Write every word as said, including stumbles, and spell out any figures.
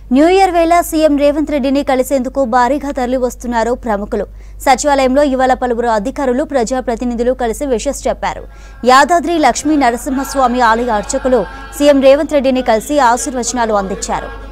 New year వేళ CM Revanth రెడ్డిని కలిసేందుకు భారీగా తరలి వస్తున్నారు ప్రముఖులు. సచివాలయంలో ఇవాళ పలువురు అధికారులు, ప్రజాప్రతినిధులు కలిసి విషెస్ చెప్పారు. యాదాద్రి లక్ష్మీ నరసింహస్వామి ఆలయ అర్చకులు సీఎం రేవంత్ రెడ్డిని కలిసి ఆశీర్వచనాలు అందించారు.